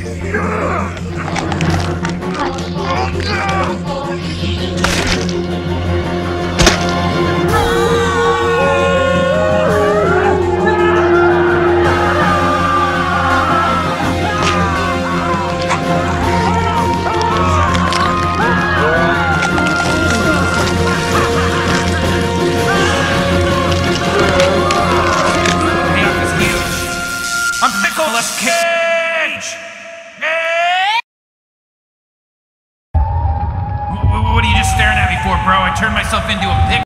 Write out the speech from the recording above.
I'm Nicolas Cage! What are you just staring at me for, bro? I turned myself into a pig.